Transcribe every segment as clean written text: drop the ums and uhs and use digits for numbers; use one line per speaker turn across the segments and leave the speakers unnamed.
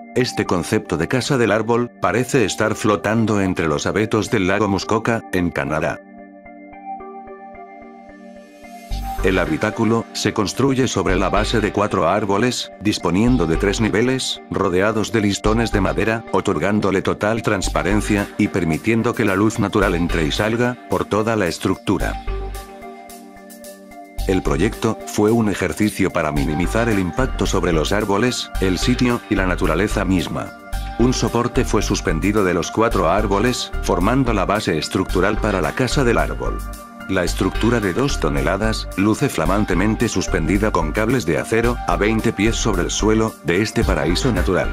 Este concepto de casa del árbol parece estar flotando entre los abetos del lago Muskoka, en Canadá. El habitáculo se construye sobre la base de 4 árboles, disponiendo de 3 niveles, rodeados de listones de madera, otorgándole total transparencia, y permitiendo que la luz natural entre y salga por toda la estructura. El proyecto fue un ejercicio para minimizar el impacto sobre los árboles, el sitio y la naturaleza misma. Un soporte fue suspendido de los 4 árboles, formando la base estructural para la casa del árbol. La estructura de 2 toneladas luce flamantemente suspendida con cables de acero a 20 pies sobre el suelo de este paraíso natural.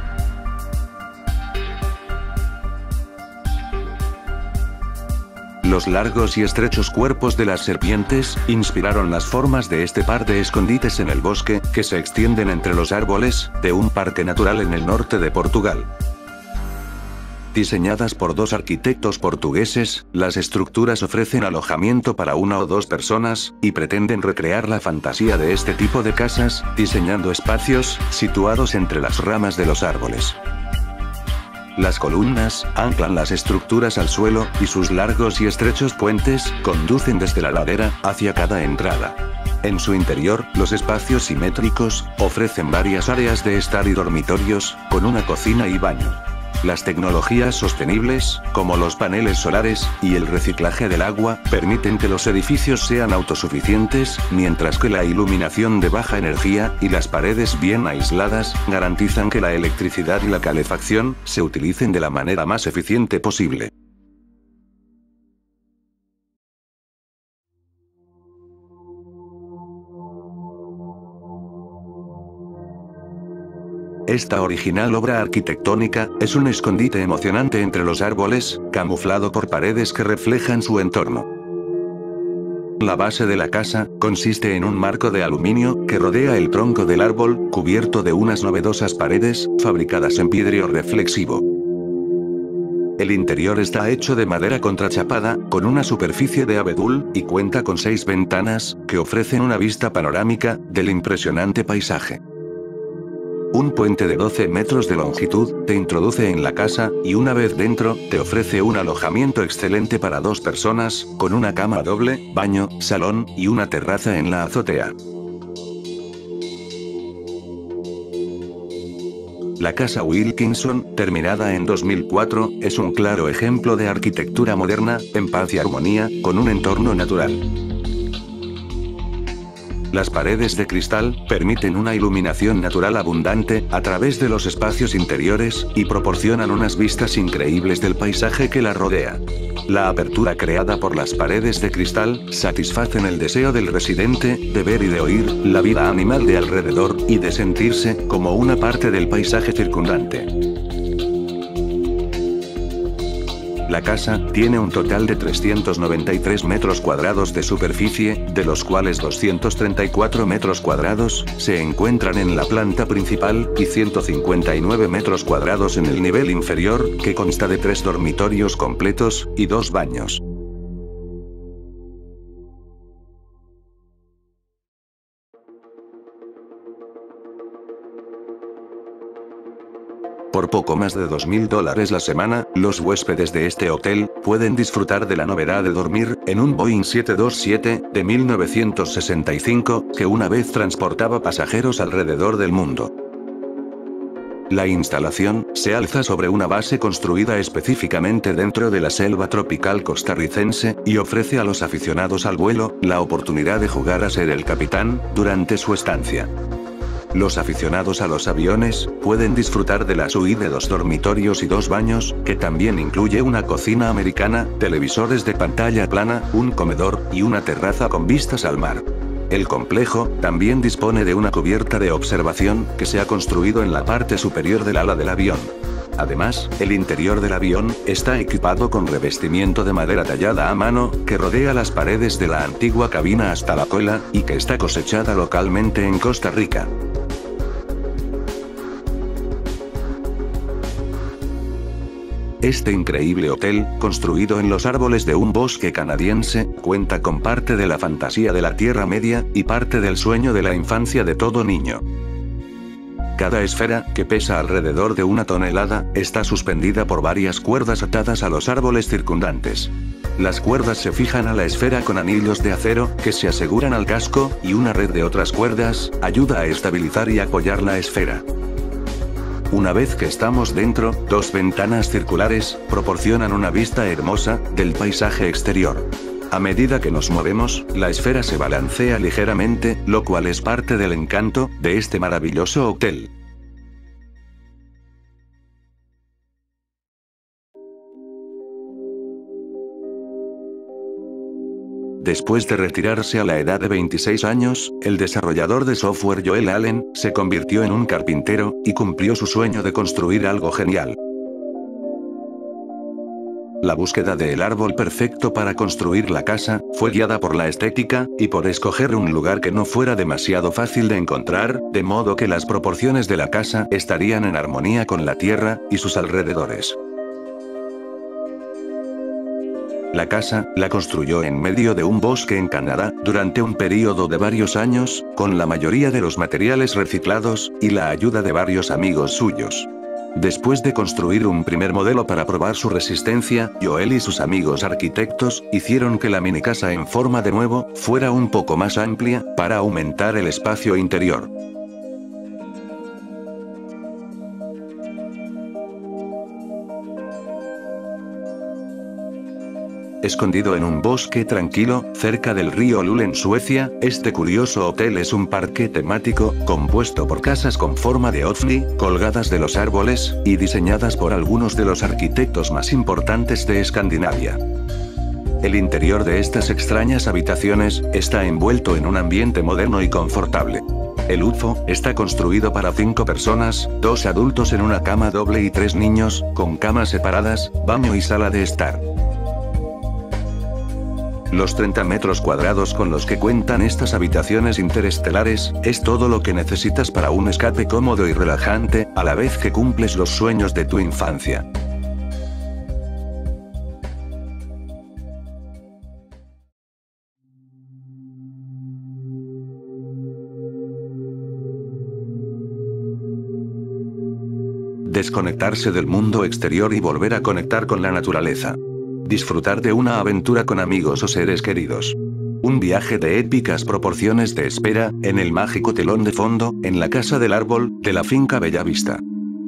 Los largos y estrechos cuerpos de las serpientes inspiraron las formas de este par de escondites en el bosque, que se extienden entre los árboles de un parque natural en el norte de Portugal. Diseñadas por 2 arquitectos portugueses, las estructuras ofrecen alojamiento para 1 o 2 personas, y pretenden recrear la fantasía de este tipo de casas, diseñando espacios situados entre las ramas de los árboles. Las columnas anclan las estructuras al suelo, y sus largos y estrechos puentes conducen desde la ladera hacia cada entrada. En su interior, los espacios simétricos ofrecen varias áreas de estar y dormitorios, con una cocina y baño. Las tecnologías sostenibles, como los paneles solares y el reciclaje del agua, permiten que los edificios sean autosuficientes, mientras que la iluminación de baja energía y las paredes bien aisladas garantizan que la electricidad y la calefacción se utilicen de la manera más eficiente posible. Esta original obra arquitectónica es un escondite emocionante entre los árboles, camuflado por paredes que reflejan su entorno. La base de la casa consiste en un marco de aluminio que rodea el tronco del árbol, cubierto de unas novedosas paredes fabricadas en vidrio reflexivo. El interior está hecho de madera contrachapada, con una superficie de abedul, y cuenta con 6 ventanas que ofrecen una vista panorámica del impresionante paisaje. Un puente de 12 metros de longitud te introduce en la casa, y una vez dentro, te ofrece un alojamiento excelente para 2 personas, con una cama doble, baño, salón, y una terraza en la azotea. La casa Wilkinson, terminada en 2004, es un claro ejemplo de arquitectura moderna, en paz y armonía, con un entorno natural. Las paredes de cristal permiten una iluminación natural abundante a través de los espacios interiores, y proporcionan unas vistas increíbles del paisaje que la rodea. La apertura creada por las paredes de cristal satisfacen el deseo del residente de ver y de oír la vida animal de alrededor, y de sentirse como una parte del paisaje circundante. La casa tiene un total de 393 metros cuadrados de superficie, de los cuales 234 metros cuadrados se encuentran en la planta principal, y 159 metros cuadrados en el nivel inferior, que consta de 3 dormitorios completos y 2 baños. Por poco más de $2.000 la semana, los huéspedes de este hotel pueden disfrutar de la novedad de dormir en un Boeing 727 de 1965, que una vez transportaba pasajeros alrededor del mundo. La instalación se alza sobre una base construida específicamente dentro de la selva tropical costarricense, y ofrece a los aficionados al vuelo la oportunidad de jugar a ser el capitán durante su estancia. Los aficionados a los aviones pueden disfrutar de la suite de 2 dormitorios y 2 baños, que también incluye una cocina americana, televisores de pantalla plana, un comedor, y una terraza con vistas al mar. El complejo también dispone de una cubierta de observación que se ha construido en la parte superior del ala del avión. Además, el interior del avión está equipado con revestimiento de madera tallada a mano, que rodea las paredes de la antigua cabina hasta la cola, y que está cosechada localmente en Costa Rica. Este increíble hotel, construido en los árboles de un bosque canadiense, cuenta con parte de la fantasía de la Tierra Media, y parte del sueño de la infancia de todo niño. Cada esfera, que pesa alrededor de 1 tonelada, está suspendida por varias cuerdas atadas a los árboles circundantes. Las cuerdas se fijan a la esfera con anillos de acero, que se aseguran al casco, y una red de otras cuerdas ayuda a estabilizar y apoyar la esfera. Una vez que estamos dentro, 2 ventanas circulares proporcionan una vista hermosa del paisaje exterior. A medida que nos movemos, la esfera se balancea ligeramente, lo cual es parte del encanto de este maravilloso hotel. Después de retirarse a la edad de 26 años, el desarrollador de software Joel Allen se convirtió en un carpintero y cumplió su sueño de construir algo genial. La búsqueda del árbol perfecto para construir la casa fue guiada por la estética y por escoger un lugar que no fuera demasiado fácil de encontrar, de modo que las proporciones de la casa estarían en armonía con la tierra y sus alrededores. La casa la construyó en medio de un bosque en Canadá, durante un período de varios años, con la mayoría de los materiales reciclados y la ayuda de varios amigos suyos. Después de construir un primer modelo para probar su resistencia, Joel y sus amigos arquitectos hicieron que la minicasa en forma de huevo fuera un poco más amplia, para aumentar el espacio interior. Escondido en un bosque tranquilo, cerca del río Lul en Suecia, este curioso hotel es un parque temático, compuesto por casas con forma de ovni, colgadas de los árboles, y diseñadas por algunos de los arquitectos más importantes de Escandinavia. El interior de estas extrañas habitaciones está envuelto en un ambiente moderno y confortable. El UFO está construido para 5 personas, 2 adultos en una cama doble y 3 niños, con camas separadas, baño y sala de estar. Los 30 metros cuadrados con los que cuentan estas habitaciones interestelares, es todo lo que necesitas para un escape cómodo y relajante, a la vez que cumples los sueños de tu infancia. Desconectarse del mundo exterior y volver a conectar con la naturaleza. Disfrutar de una aventura con amigos o seres queridos. Un viaje de épicas proporciones te espera, en el mágico telón de fondo, en la casa del árbol, de la finca Bellavista.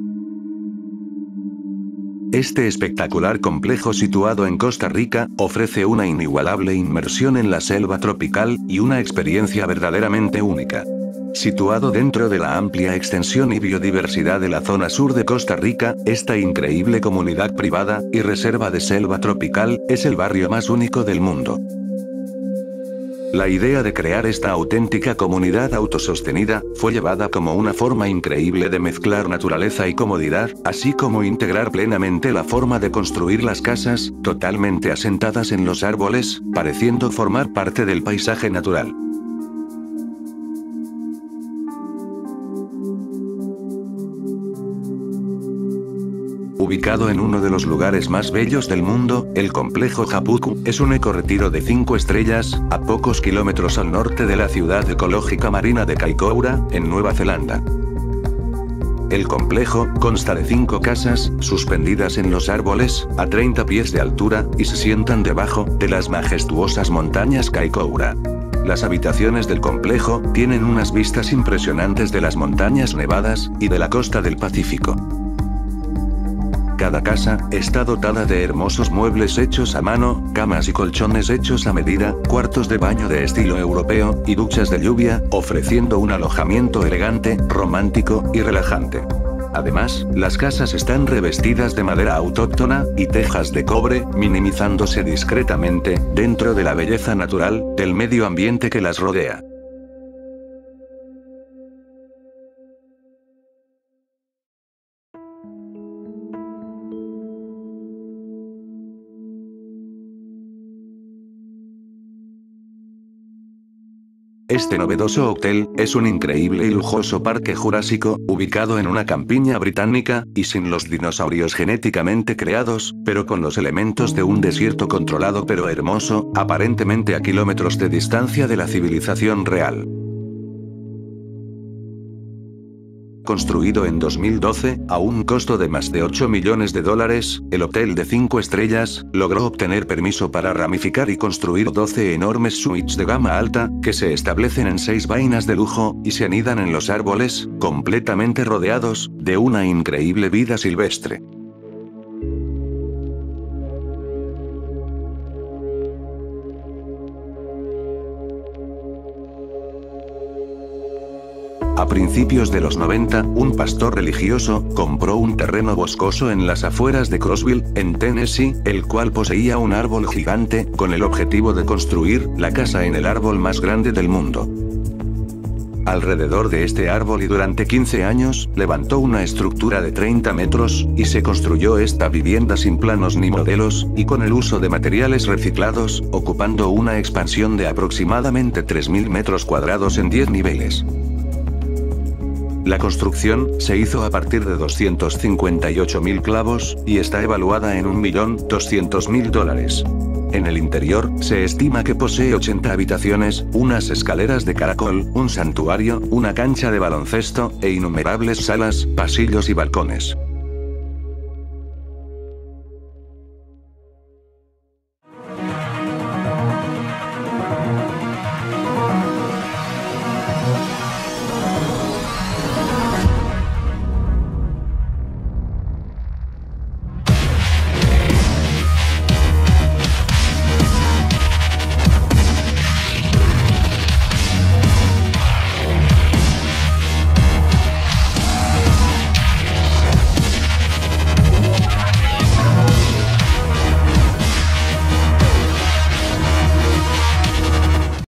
Este espectacular complejo situado en Costa Rica, ofrece una inigualable inmersión en la selva tropical, y una experiencia verdaderamente única. Situado dentro de la amplia extensión y biodiversidad de la zona sur de Costa Rica, esta increíble comunidad privada y reserva de selva tropical es el barrio más único del mundo. La idea de crear esta auténtica comunidad autosostenida fue llevada como una forma increíble de mezclar naturaleza y comodidad, así como integrar plenamente la forma de construir las casas, totalmente asentadas en los árboles, pareciendo formar parte del paisaje natural. Ubicado en uno de los lugares más bellos del mundo, el complejo Hapuku es un ecorretiro de 5 estrellas, a pocos kilómetros al norte de la ciudad ecológica marina de Kaikoura, en Nueva Zelanda. El complejo consta de 5 casas, suspendidas en los árboles, a 30 pies de altura, y se sientan debajo de las majestuosas montañas Kaikoura. Las habitaciones del complejo tienen unas vistas impresionantes de las montañas nevadas y de la costa del Pacífico. Cada casa está dotada de hermosos muebles hechos a mano, camas y colchones hechos a medida, cuartos de baño de estilo europeo, y duchas de lluvia, ofreciendo un alojamiento elegante, romántico y relajante. Además, las casas están revestidas de madera autóctona y tejas de cobre, minimizándose discretamente dentro de la belleza natural del medio ambiente que las rodea. Este novedoso hotel es un increíble y lujoso parque jurásico, ubicado en una campiña británica, y sin los dinosaurios genéticamente creados, pero con los elementos de un desierto controlado pero hermoso, aparentemente a kilómetros de distancia de la civilización real. construido en 2012, a un costo de más de $8 millones, el hotel de 5 estrellas logró obtener permiso para ramificar y construir 12 enormes suites de gama alta, que se establecen en 6 vainas de lujo, y se anidan en los árboles, completamente rodeados de una increíble vida silvestre. A principios de los 90, un pastor religioso compró un terreno boscoso en las afueras de Crossville, en Tennessee, el cual poseía un árbol gigante, con el objetivo de construir la casa en el árbol más grande del mundo. Alrededor de este árbol y durante 15 años, levantó una estructura de 30 metros, y se construyó esta vivienda sin planos ni modelos, y con el uso de materiales reciclados, ocupando una expansión de aproximadamente 3.000 metros cuadrados en 10 niveles. La construcción se hizo a partir de 258.000 clavos, y está evaluada en $1.200.000. En el interior, se estima que posee 80 habitaciones, unas escaleras de caracol, un santuario, una cancha de baloncesto, e innumerables salas, pasillos y balcones.